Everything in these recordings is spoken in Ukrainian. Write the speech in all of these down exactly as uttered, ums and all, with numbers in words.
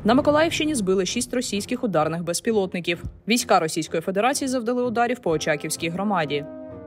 На Миколаївщині збили шість російських ударних безпілотників. Війська Російської Федерації завдали ударів по Очаківській громаді.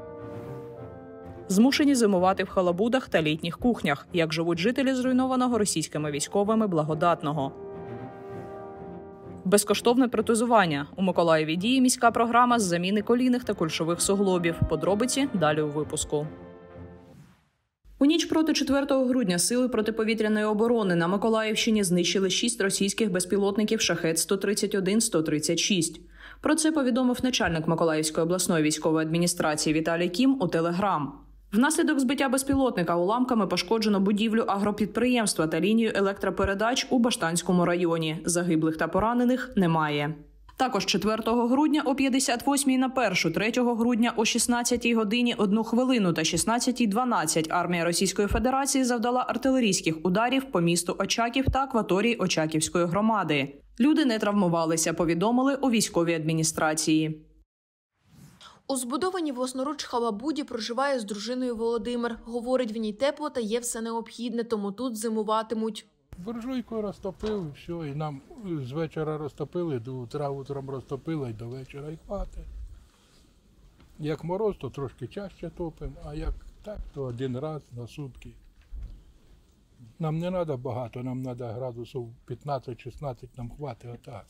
Змушені зимувати в халабудах та літніх кухнях, як живуть жителі зруйнованого російськими військовими Благодатного. Безкоштовне протезування. У Миколаєві діє міська програма з заміни колінних та кульшових суглобів. Подробиці далі у випуску. У ніч проти четвертого грудня сили протиповітряної оборони на Миколаївщині знищили шість російських безпілотників «Шахет» сто тридцять один - сто тридцять шість. Про це повідомив начальник Миколаївської обласної військової адміністрації Віталій Кім у Телеграм. Внаслідок збиття безпілотника уламками пошкоджено будівлю агропідприємства та лінію електропередач у Баштанському районі. Загиблих та поранених немає. Також четвертого грудня о п'ятдесят восьмій на першу, третього грудня о шістнадцятій годині одну хвилину та шістнадцятій дванадцять армія Російської Федерації завдала артилерійських ударів по місту Очаків та акваторії Очаківської громади. Люди не травмувалися, повідомили у військовій адміністрації. У збудованій власноруч халабуді проживає з дружиною Володимир. Говорить, в ній тепло та є все необхідне, тому тут зимуватимуть. Буржуйку розтопив, і все, і нам з вечора розтопили, до утра утром розтопили, і до вечора і хватить. Як мороз, то трошки чаще топимо, а як так, то один раз на сутки. Нам не треба багато, нам треба градусів п'ятнадцять-шістнадцять, нам хватить отак.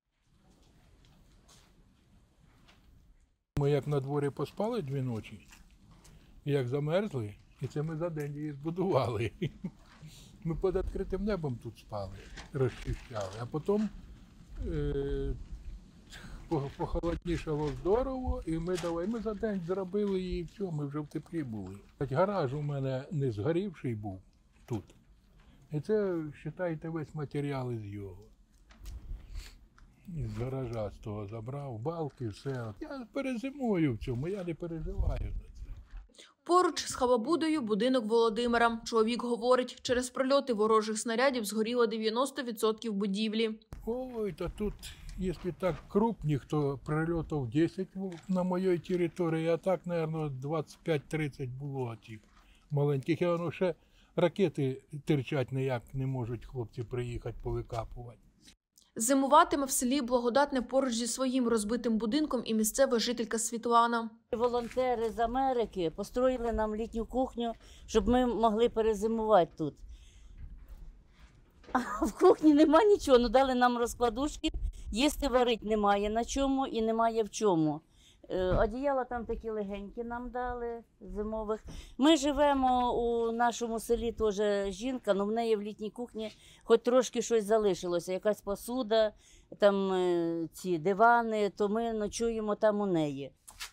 Ми як на дворі поспали дві ночі, і як замерзли, і це ми за день її збудували. Ми під відкритим небом тут спали, розчищали, а потім е, похолоднішало здорово, і ми давай, ми за день зробили її, і все, ми вже в теплі були. Гараж у мене не згорівший був тут. І це, вважайте, весь матеріал із його. Із гаража з того забрав, балки, все. Я перезимую в цьому, я не переживаю за це. Поруч з халабудою будинок Володимира. Чоловік говорить, через прильоти ворожих снарядів згоріло дев'яносто відсотків будівлі. Ой, та тут, якщо так крупних, то прильотів десять на моїй території, а так, мабуть, двадцять п'ять - тридцять було тих маленьких. І воно ще ракети терчать ніяк не можуть хлопці приїхати повикапувати. Зимуватиме в селі Благодатне поруч зі своїм розбитим будинком і місцева жителька Світлана. Волонтери з Америки построїли нам літню кухню, щоб ми могли перезимувати тут. А в кухні нема нічого, ну дали нам розкладушки, їсти варити немає на чому і немає в чому. Одіяла там такі легенькі нам дали, зимових. Ми живемо у нашому селі, теж жінка, але в неї в літній кухні хоч трошки щось залишилося, якась посуда, там ці дивани, то ми ночуємо там у неї.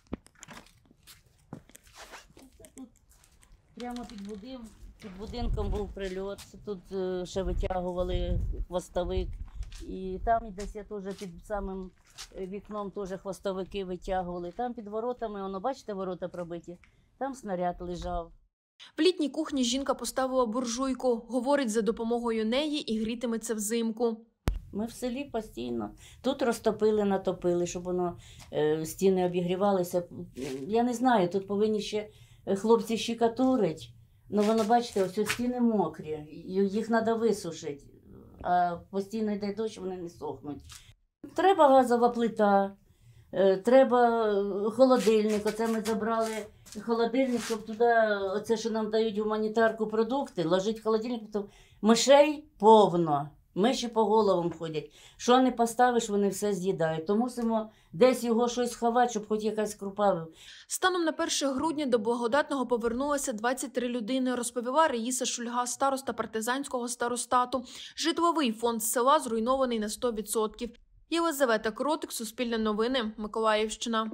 Тут прямо під будинком, під будинком був прильот, тут ще витягували хвостовик. І там десь я теж під самим вікном теж хвостовики витягували. Там під воротами, воно, бачите, ворота пробиті, там снаряд лежав. В літній кухні жінка поставила буржуйку. Говорить, за допомогою неї і грітиметься взимку. Ми в селі постійно. Тут розтопили, натопили, щоб воно, е, стіни обігрівалися. Я не знаю, тут повинні ще хлопці щикатурить. Ну воно, бачите, ось стіни мокрі, їх треба висушити. А постійно йде дощ, вони не сохнуть. Треба газова плита, треба холодильник. Оце ми забрали холодильник, щоб туди, оце, що нам дають гуманітарку продукти, ложить холодильник, то мишей повно. Миші по головам ходять. Що не поставиш, вони все з'їдають. То мусимо десь його щось ховати, щоб хоч якась крупа. Станом на перше грудня до Благодатного повернулося двадцять три людини, розповіла Раїса Шульга, староста партизанського старостату. Житловий фонд села зруйнований на сто відсотків. Єлизавета Кротик, Суспільне новини, Миколаївщина.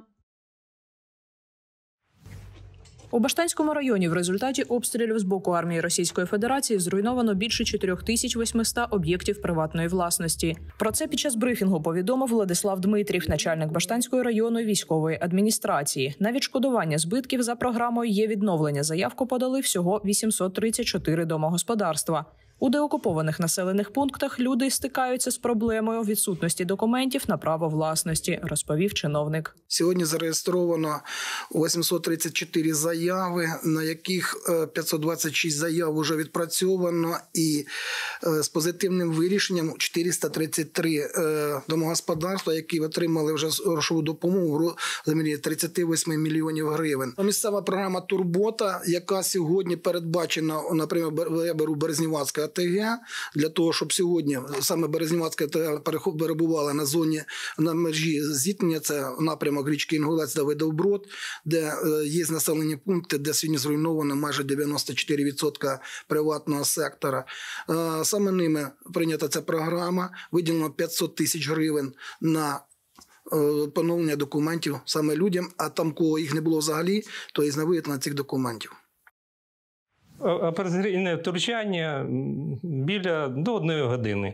У Баштанському районі в результаті обстрілів з боку армії Російської Федерації зруйновано більше чотирьох тисяч восьмисот об'єктів приватної власності. Про це під час брифінгу повідомив Владислав Дмитрів, начальник Баштанської районної військової адміністрації. На відшкодування збитків за програмою «Є відновлення» заявку подали всього вісімсот тридцять чотири домогосподарства. У деокупованих населених пунктах люди стикаються з проблемою відсутності документів на право власності, розповів чиновник. Сьогодні зареєстровано вісімсот тридцять чотири заяви, на яких п'ятсот двадцять шість заяв вже відпрацьовано, і з позитивним вирішенням чотириста тридцять три домогосподарства, які отримали вже грошову допомогу в розмірі тридцять вісім мільйонів гривень. Місцева програма «Турбота», яка сьогодні передбачена, наприклад, я беру Березнівацьке АТГ, для того, щоб сьогодні саме Березнівацьке АТГ перебувала на зоні, на межі зіткнення, це напрямок річки Інгулець, Давидів-Брод, де є населені пункти, де сьогодні зруйновано майже дев'яносто чотири відсотки приватного сектора. Саме ними прийнята ця програма, виділено п'ятсот тисяч гривень на поновлення документів саме людям, а там, кого їх не було взагалі, то і на виготовлення цих документів. Операційне втручання біля до одної години.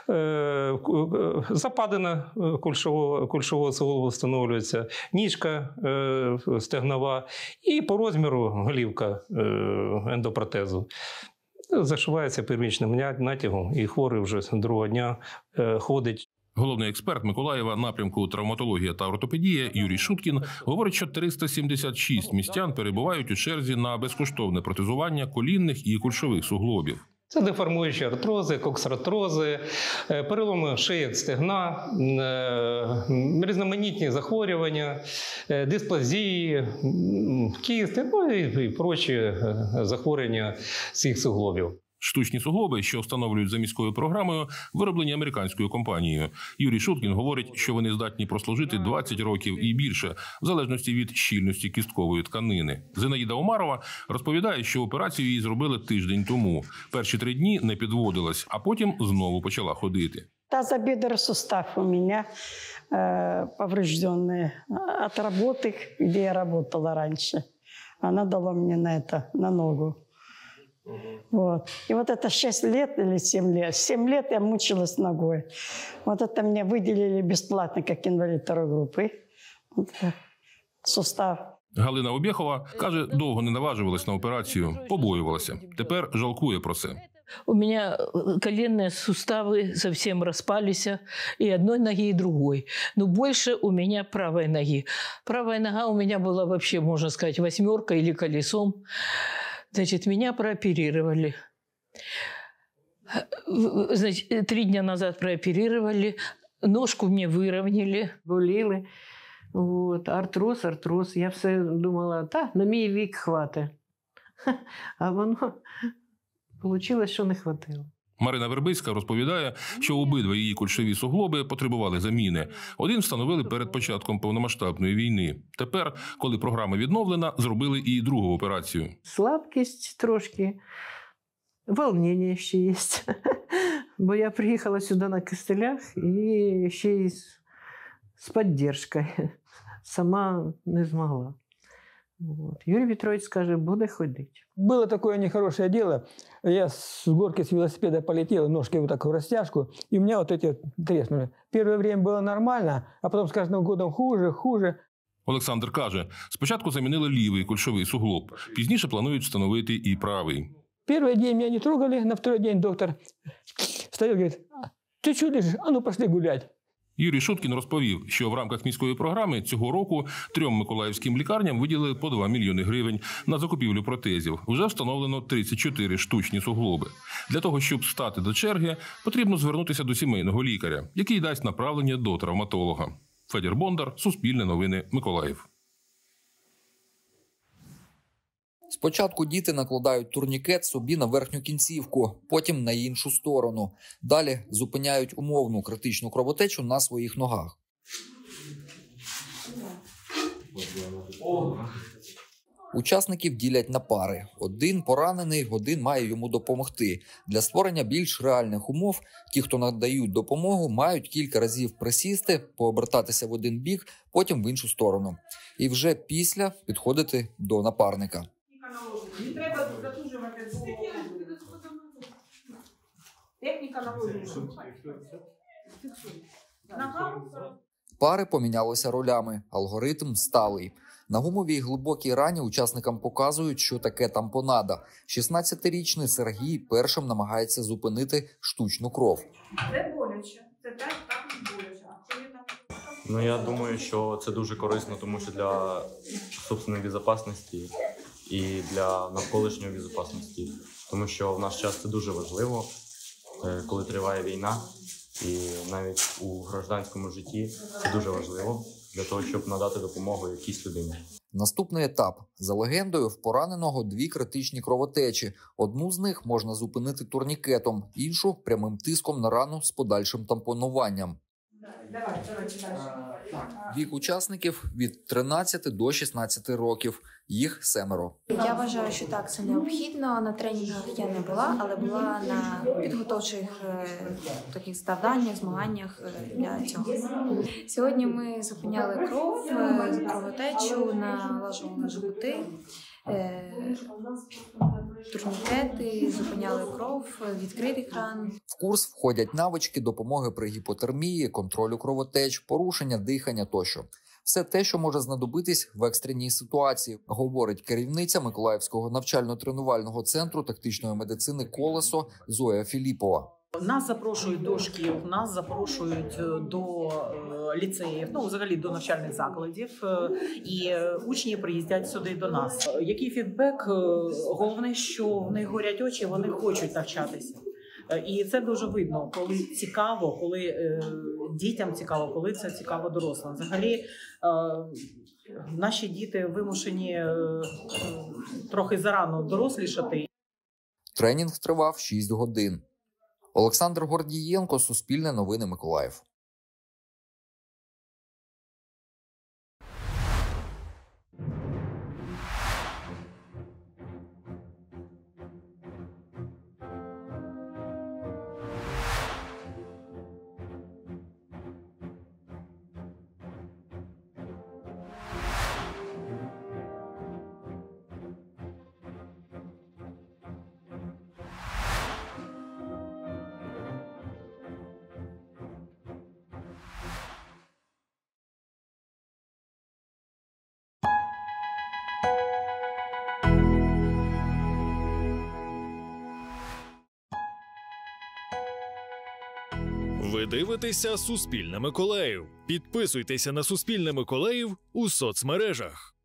Западина кульшового, кульшового суглобу встановлюється, ніжка стегнова і по розміру голівка ендопротезу. Зашивається первічним натягом і хворий вже другого дня ходить. Головний експерт Миколаєва напрямку травматологія та ортопедія Юрій Шуткін говорить, що триста сімдесят шість містян перебувають у черзі на безкоштовне протезування колінних і кульшових суглобів. Це деформуючі артрози, коксартрози, переломи шиї стегна, різноманітні захворювання, дисплазії, кісти, ну і прочі захворювання цих суглобів. Штучні суглоби, що встановлюють за міською програмою, вироблені американською компанією. Юрій Шуткін говорить, що вони здатні прослужити двадцять років і більше, в залежності від щільності кісткової тканини. Зинаїда Омарова розповідає, що операцію їй зробили тиждень тому. Перші три дні не підводилась, а потім знову почала ходити. Тазобедренный сустав у меня э, поврежденный от работы, где я работала раньше. Она дала мне на это, на ногу. Вот. И вот это шесть лет или семь лет, семь лет я мучилась ногой. Вот это мне выделили бесплатно, как инвалид второй группы. Вот сустав. Галина Обєхова каже, довго не наважувалась на операцію, побоювалася. Тепер жалкує про це. У меня коленные суставы совсем распались, и одной ноги, и другой. Но больше у меня правой ноги. Правая нога у меня была вообще, можно сказать, восьмерка или колесом. Значит, меня прооперировали. Значит, три дня назад прооперировали, ножку мне выровняли. Боліли. Вот. Артроз, артроз. Я все думала, та, на мій вік хватить. А воно вийшло, що не хватило. Марина Вербицька розповідає, що обидва її кульшові суглоби потребували заміни. Один встановили перед початком повномасштабної війни. Тепер, коли програма відновлена, зробили і другу операцію. Слабкість трошки, волнення ще є. Бо я приїхала сюди на костелях і ще й з підтримкою. Сама не змогла. Вот. Юрий Петрович скажет, буду ходить. Было такое нехорошее дело. Я с горки с велосипеда полетел, ножки вот так в растяжку, и у меня вот эти треснули. Первое время было нормально, а потом с каждым годом хуже, хуже. Олександр каже, спочатку замінили лівий кульшовий суглоб, пізніше планують встановити і правий. Первый день меня не трогали, на второй день доктор встает и говорит, ты что лежишь? А ну пошли гулять. Юрій Шуткін розповів, що в рамках міської програми цього року трьом миколаївським лікарням виділили по два мільйони гривень на закупівлю протезів. Вже встановлено тридцять чотири штучні суглоби. Для того, щоб стати до черги, потрібно звернутися до сімейного лікаря, який дасть направлення до травматолога. Федір Бондар, Суспільне новини, Миколаїв. Спочатку діти накладають турнікет собі на верхню кінцівку, потім на іншу сторону. Далі зупиняють умовну критичну кровотечу на своїх ногах. Учасників ділять на пари. Один поранений, один має йому допомогти. Для створення більш реальних умов ті, хто надають допомогу, мають кілька разів присісти, пообертатися в один бік, потім в іншу сторону. І вже після підходити до напарника. Не треба затужувати техніка наложення. Пари помінялися ролями. Алгоритм сталий. На гумовій глибокій рані учасникам показують, що таке тампонада. шістнадцятирічний Сергій першим намагається зупинити штучну кров. Це боляче. Це так, так боляче. А коли там... Ну, я думаю, що це дуже корисно, тому що для собственної безпечності і для навколишньої безпечності. Тому що в наш час це дуже важливо, коли триває війна. І навіть у гражданському житті це дуже важливо для того, щоб надати допомогу якійсь людині. Наступний етап. За легендою, в пораненого дві критичні кровотечі. Одну з них можна зупинити турнікетом, іншу – прямим тиском на рану з подальшим тампонуванням. Давай, давай, давай. Вік учасників – від тринадцяти до шістнадцяти років. Їх семеро. Я вважаю, що так, це необхідно. На тренінгах я не була, але була на підготовчих е, таких завданнях, змаганнях е, для цього. Сьогодні ми зупиняли кров, е, кровотечу, налажували жгути, е, турнікети, зупиняли кров, відкритих ран. В курс входять навички допомоги при гіпотермії, контролю кровотеч, порушення дихання тощо. Все те, що може знадобитись в екстреній ситуації, говорить керівниця Миколаївського навчально-тренувального центру тактичної медицини «Колесо» Зоя Філіпова. Нас запрошують до шкіл, нас запрошують до ліцеїв, ну, взагалі до навчальних закладів, і учні приїздять сюди до нас. Який фідбек? Головне, що в них горять очі, вони хочуть навчатися. І це дуже видно, коли цікаво, коли е, дітям цікаво, коли це цікаво дорослим. Взагалі, е, наші діти вимушені е, трохи зарано дорослішати. Тренінг тривав шість годин. Олександр Гордієнко, Суспільне новини, Миколаїв. Ви дивитеся «Суспільне Миколаїв». Підписуйтеся на «Суспільне Миколаїв» у соцмережах.